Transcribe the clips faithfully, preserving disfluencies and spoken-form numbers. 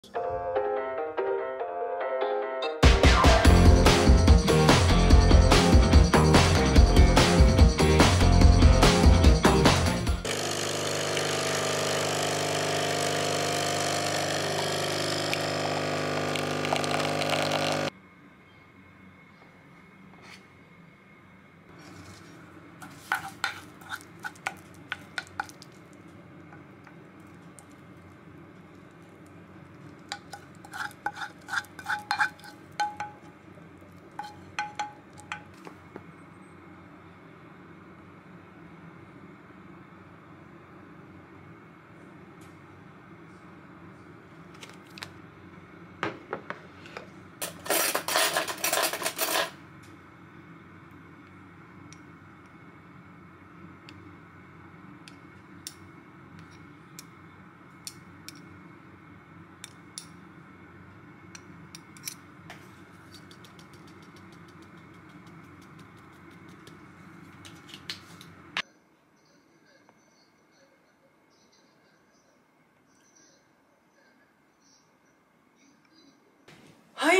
はい、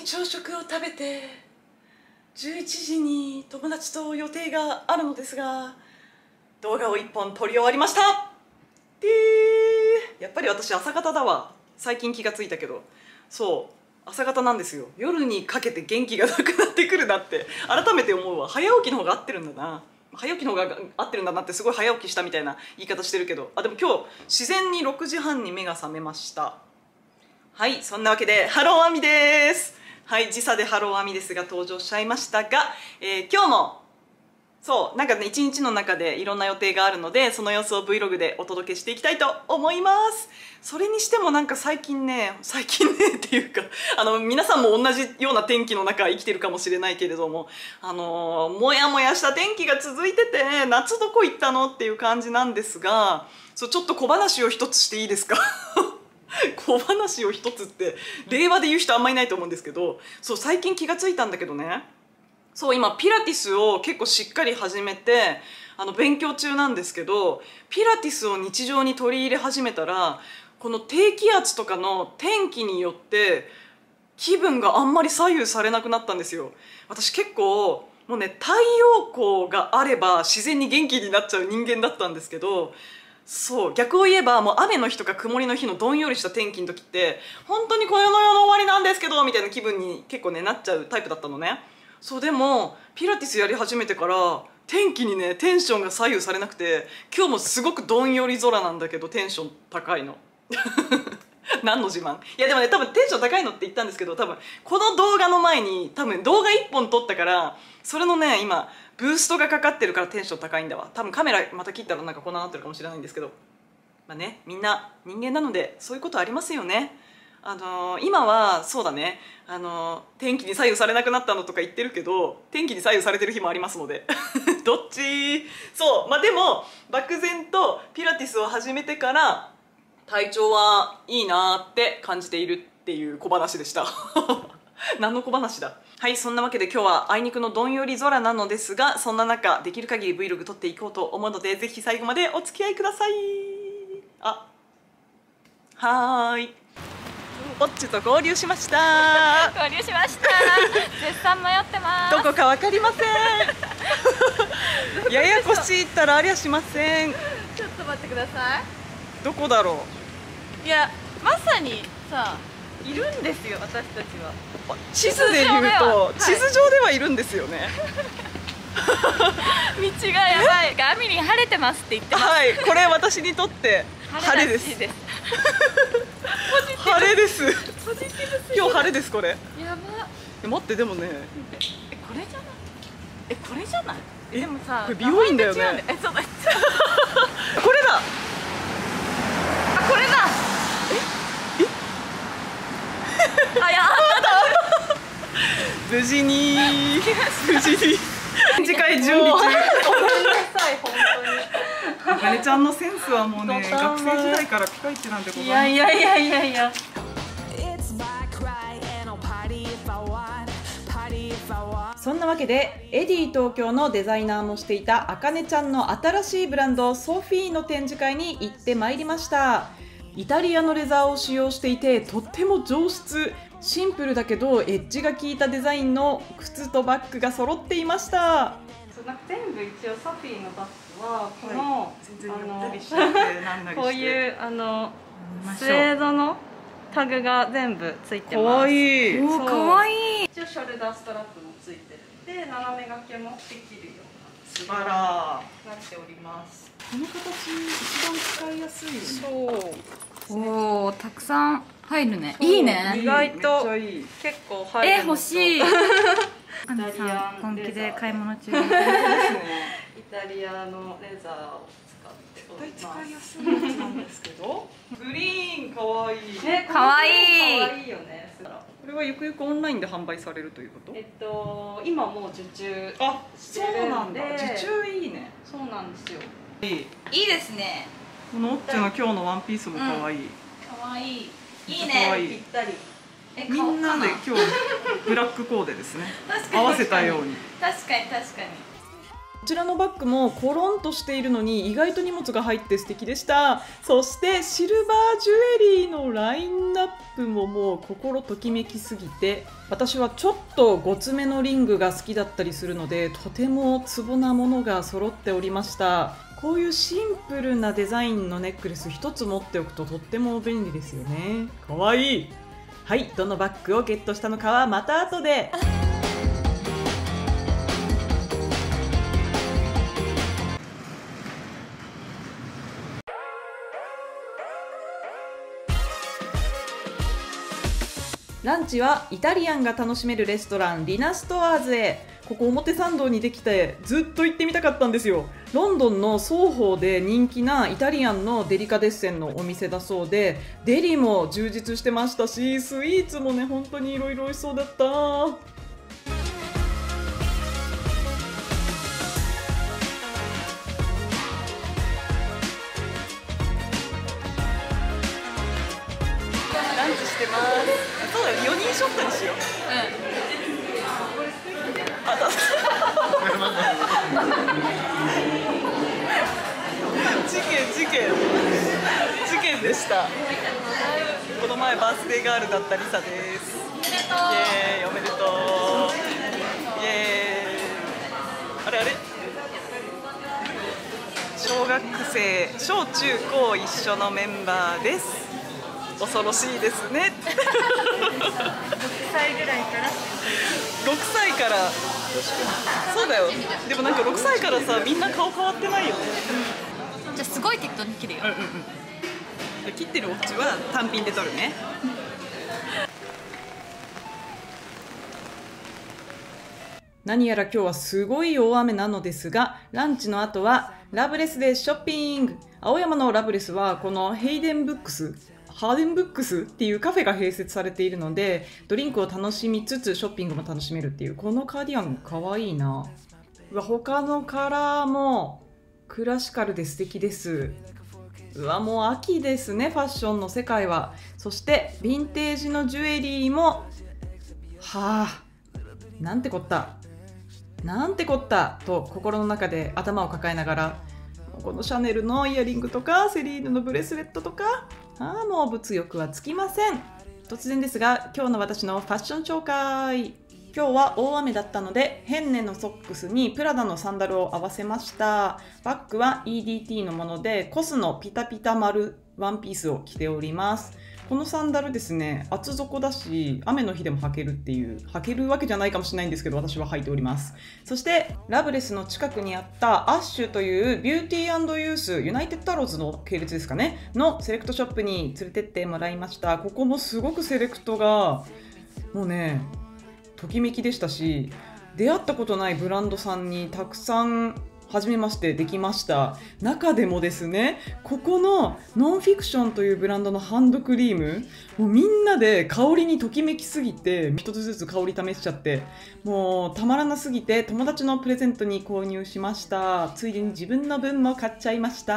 朝食を食べてじゅういちじに友達と予定があるのですが、動画をいっぽん撮り終わりました。でやっぱり私朝方だわ。最近気がついたけど、そう朝方なんですよ。夜にかけて元気がなくなってくるなって改めて思うわ。早起きの方が合ってるんだな。早起きの方が合ってるんだなって、すごい早起きしたみたいな言い方してるけど、あでも今日自然にろくじはんに目が覚めました。はい、そんなわけでハローアミです。はい、時差でハローアミですが登場しちゃいましたが、えー、今日もそうなんかね一日の中でいろんな予定があるので、その様子を Vlog でお届けしていきたいと思います。それにしてもなんか最近ね最近ねっていうか、あの皆さんも同じような天気の中生きてるかもしれないけれども、あのー、もやもやした天気が続いてて、夏どこ行ったのっていう感じなんですが、そうちょっと小話を一つしていいですか小話を一つって令和で言う人あんまりいないと思うんですけど、そう最近気がついたんだけどね、そう今ピラティスを結構しっかり始めてあの勉強中なんですけど、ピラティスを日常に取り入れ始めたら、この低気圧とかの天気によって気分があんまり左右されなくなったんですよ。私結構もうね太陽光があれば自然に元気になっちゃう人間だったんですけど、そう逆を言えばもう雨の日とか曇りの日のどんよりした天気の時って本当にこの世の終わりなんですけどみたいな気分に結構ねなっちゃうタイプだったのね。そうでもピラティスやり始めてから天気にねテンションが左右されなくて、今日もすごくどんより空なんだけどテンション高いの何の自慢。いやでもね多分テンション高いのって言ったんですけど、多分この動画の前に多分動画いっぽん撮ったから、それのね今ブーストがかかってるからテンション高いんだわ。多分カメラまた切ったらなんかこんななってるかもしれないんですけど、まあねみんな人間なのでそういうことありますよね。あのー、今はそうだね、あのー、天気に左右されなくなったのとか言ってるけど、天気に左右されてる日もありますのでどっちそうまあでも漠然とピラティスを始めてから体調はいいなって感じているっていう小話でした何の小話だ。はい、そんなわけで今日はあいにくのどんより空なのですが、そんな中できる限り Vlog 撮っていこうと思うので、ぜひ最後までお付き合いください。あはーい、オッチと合流しました合流しました絶賛迷ってます。 どこかわかりませんややこしいったらありゃしません。 ちょっと待ってください。 どこだろう。いやまさにさいるんですよ、私たちは。 地図で言うと地図上ではいるんですよね道がやばい。ガミに晴れてますって言ってます。 はい、これ私にとって晴れです。晴れです。今日晴れです。これやば。待って、でもね、 えこれじゃないえこれじゃないえでもさこれ美容院だよね。 えそうだこれだ。 あこれだ。ええあや無事に無事に次回準備中。ごめんなさい本当に。あかねちゃんのセンスはもうね、学生時代からピカイチなんてこと。 いやいやいやいやいや。 そんなわけでエディ東京のデザイナーもしていたあかねちゃんの新しいブランドソフィーの展示会に行ってまいりました。 イタリアのレザーを使用していてとっても上質、シンプルだけどエッジが効いたデザインの靴とバッグが揃っていました。 なんか全部一応サフィーのバッグはこの、はい、 全然ゆったりしてなんなりしてこういうあのスウェードのタグが全部ついてます。 かわいい。 お、かわいい。一応ショルダーストラップもついてるで、斜め掛けもできるような素晴らなっております。 この形一番使いやすいよね。 そう。 おお、たくさん入るね。いいね。 意外といい結構入る。 え、欲しい。 イタリアン本気で買い物中。 イタリアのレザーを使っております。 絶対使いやすいやつなんですけど。グリーンかわいい。 かわいい。 かわいいよね。 これはゆくゆくオンラインで販売されるということ？ えっと今もう受注。 あ、そうなんだ。受注いいね。 そうなんですよ。 いい。 いいですね。 このオッチの今日のワンピースもかわいい。 かわいい。いいかわいね。 い。 ぴったり。 みんなで今日ブラックコーデですね。合わせたように。 確かに確かに。 こちらのバッグもコロンとしているのに意外と荷物が入って素敵でした。そしてシルバージュエリーのラインナップももう心ときめきすぎて、私はちょっとごつめのリングが好きだったりするのでとてもツボなものが揃っておりました。こういうシンプルなデザインのネックレス一つ持っておくととっても便利ですよね。かわいい。はい、どのバッグをゲットしたのかはまた後で。ランチはイタリアンが楽しめるレストランリナストアーズへ。ここ表参道にできてずっと行ってみたかったんですよ。ロンドンの双方で人気なイタリアンのデリカデッセンのお店だそうで、デリも充実してましたし、スイーツもね本当にいろいろ美味しそうだった。ランチしてます。そうだよ、よにんショットにしよう。あ、だ事件事件事件でした。この前バースデーガールだったリサです。イエーイ、おめでとう。イエーイ。あれあれ、小学生、小中高一緒のメンバーです。恐ろしいですね。 ろくさいぐらいから。 ろくさいから。そうだよ。でもなんかろくさいからさ、みんな顔変わってないよね。 じゃあすごい適当に切るよ。 うんうんうん。切ってるオッチは単品で取るね。何やら今日はすごい大雨なのですが、ランチの後はラブレスでショッピング。青山のラブレスはこのヘイデンブックスハーデンブックスっていうカフェが併設されているので、ドリンクを楽しみつつショッピングも楽しめるっていう、このカーディガンかわいいな。うわ、他のカラーもクラシカルで素敵です。うわ、もう秋ですね、ファッションの世界は。そしてヴィンテージのジュエリーも、はあ、なんてこったなんてこったと心の中で頭を抱えながら、このシャネルのイヤリングとかセリーヌのブレスレットとか、ああもう物欲はつきません。突然ですが今日の私のファッション紹介。今日は大雨だったのでヘンネのソックスにプラダのサンダルを合わせました。バッグは イーディーティー のものでコスのピタピタ丸ワンピースを着ております。このサンダルですね、厚底だし雨の日でも履けるっていう、履けるわけじゃないかもしれないんですけど私は履いております。そしてラブレスの近くにあったアッシュというビューティー&ユースユナイテッドアローズの系列ですかねのセレクトショップに連れてってもらいました。ここもすごくセレクトがもうねときめきでしたし、出会ったことないブランドさんにたくさん初めましてできました。中でもですね、ここのノンフィクションというブランドのハンドクリーム、もうみんなで香りにときめきすぎて一つずつ香り試しちゃって、もうたまらなすぎて友達のプレゼントに購入しました。ついでに自分の分も買っちゃいました。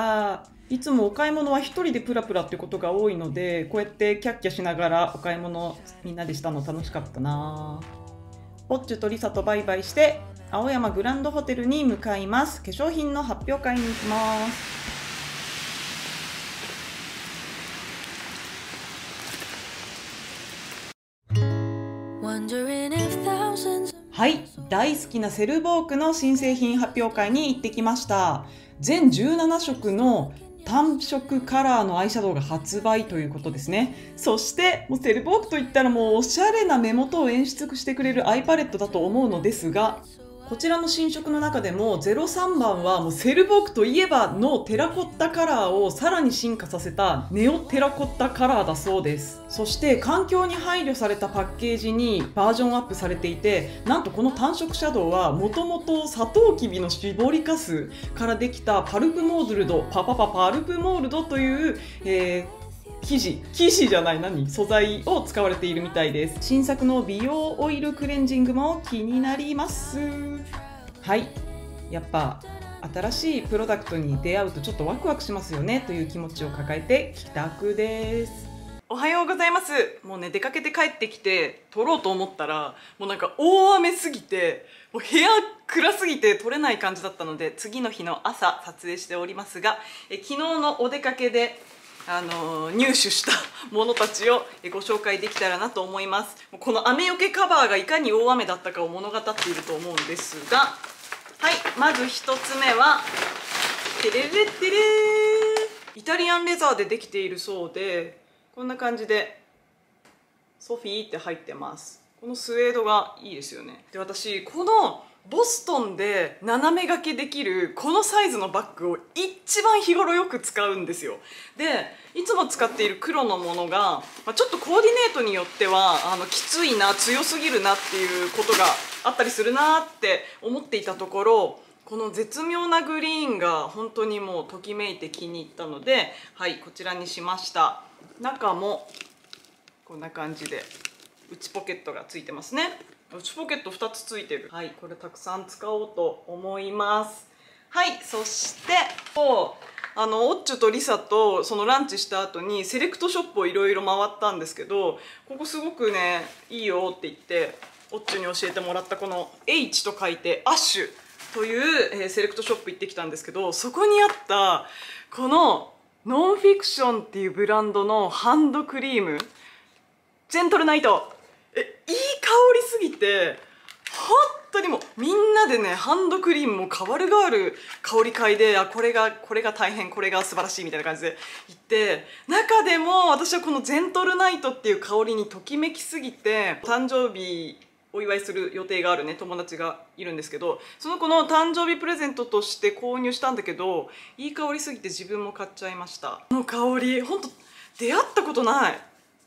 いつもお買い物は一人でプラプラってことが多いので、こうやってキャッキャしながらお買い物みんなでしたの楽しかったな。ポッチュとリサとバイバイして青山グランドホテルに向かいます。化粧品の発表会に行きます。 はい、大好きなセルボークの新製品発表会に行ってきました。全じゅうななしょくの単色カラーのアイシャドウが発売ということですね。そしてもうセルボークといったらもうおしゃれな目元を演出してくれるアイパレットだと思うのですが、こちらの新色の中でもゼロさんばんはもうセルボークといえばのテラコッタカラーをさらに進化させたネオテラコッタカラーだそうです。そして環境に配慮されたパッケージにバージョンアップされていて、なんとこの単色シャドウはもともとサトウキビの搾りかすからできたパルプモールドパパパパルプモールドという、えー生地生地じゃない何素材を使われているみたいです。新作の美容オイルクレンジングも気になります。はい、やっぱ新しいプロダクトに出会うとちょっとワクワクしますよねという気持ちを抱えて帰宅です。おはようございます。もうね、出かけて帰ってきて撮ろうと思ったらもうなんか大雨すぎてもう部屋暗すぎて撮れない感じだったので、次の日の朝撮影しておりますが、え昨日のお出かけであの入手したものたちをご紹介できたらなと思います。この雨よけカバーがいかに大雨だったかを物語っていると思うんですが、はい、まずひとつめはテレレテレー、イタリアンレザーでできているそうで、こんな感じでソフィーって入ってます。このスウェードがいいですよね。で、私このボストンで斜め掛けできるこのサイズのバッグを一番日頃よく使うんですよ。で、いつも使っている黒のものが、まあ、ちょっとコーディネートによってはあのきついな、強すぎるなっていうことがあったりするなって思っていたところ、この絶妙なグリーンが本当にもうときめいて気に入ったので、はい、こちらにしました。中もこんな感じで内ポケットがついてますね。内ポケットふたつついてる。はい、これたくさん使おうと思います。はい、そしてあのオッチュとリサとそのランチした後にセレクトショップをいろいろ回ったんですけど、ここすごくねいいよって言ってオッチュに教えてもらったこの H と書いてアッシュという、えー、セレクトショップ行ってきたんですけど、そこにあったこのノンフィクションっていうブランドのハンドクリームジェントルナイト、えいい香りすぎて本当にもうみんなでねハンドクリームも変わる変わる香り嗅いで、あこれがこれが大変、これが素晴らしいみたいな感じで言って、中でも私はこのジェントルナイトっていう香りにときめきすぎて、誕生日お祝いする予定があるね友達がいるんですけど、その子の誕生日プレゼントとして購入したんだけど、いい香りすぎて自分も買っちゃいました。この香り本当出会ったことない、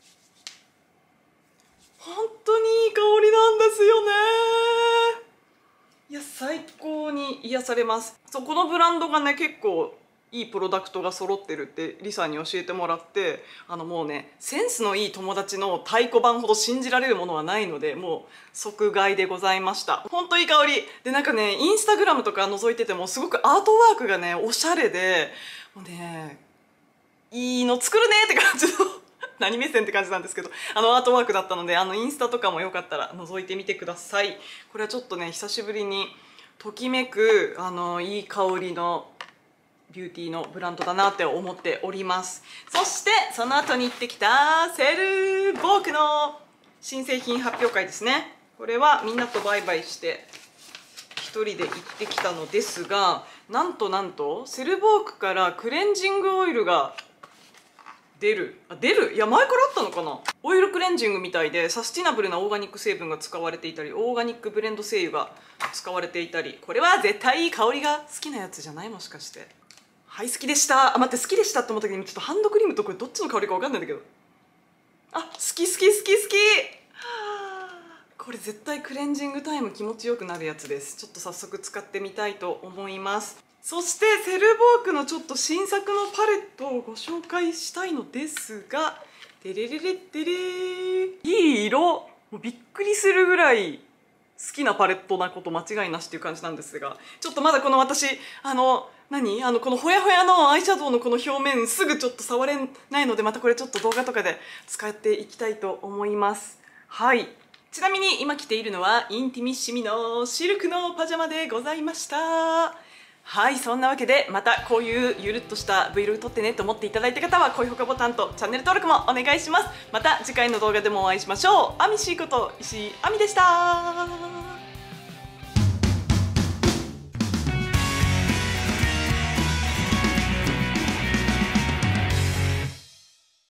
本当にいい香りなんですよね。いや最高に癒されます。そう、このブランドがね結構いいプロダクトが揃ってるってリサに教えてもらって、あのもうねセンスのいい友達の太鼓判ほど信じられるものはないので、もう即買いでございました。本当いい香りで、なんかねインスタグラムとか覗いててもすごくアートワークがねおしゃれで、もうねいいの作るねって感じの何目線って感じなんですけど、あのアートワークだったので、あのインスタとかもよかったら覗いてみてください。これはちょっとね久しぶりにときめくあのいい香りのビューティーのブランドだなって思っております。そしてその後に行ってきたセルボークの新製品発表会ですね。これはみんなとバイバイして一人で行ってきたのですが、なんとなんとセルボークからクレンジングオイルが出るあ出るいや前からあったのかな。オイルクレンジングみたいでサスティナブルなオーガニック成分が使われていたり、オーガニックブレンド精油が使われていたり、これは絶対いい香りが好きなやつじゃない、もしかして。はい、好きでした。あ、待って、好きでしたって思った時にちょっとハンドクリームとこれどっちの香りか分かんないんだけど、あ、好き好き好き好き、はあ、これ絶対クレンジングタイム気持ちよくなるやつです。ちょっと早速使ってみたいと思います。そしてセルボークのちょっと新作のパレットをご紹介したいのですが、テレレレテレー、いい色、もうびっくりするぐらい好きなパレットなこと間違いなしっていう感じなんですが、ちょっとまだこの私あの何あのこのほやほやのアイシャドウのこの表面すぐちょっと触れないので、またこれちょっと動画とかで使っていきたいと思います。はい、ちなみに今着ているのはインティミッシミのシルクのパジャマでございました。 はい、そんなわけでまたこういうゆるっとした Vlog 撮ってねと思っていただいた方は高評価ボタンとチャンネル登録もお願いします。また次回の動画でもお会いしましょう。アミシーこと石井亜美でした。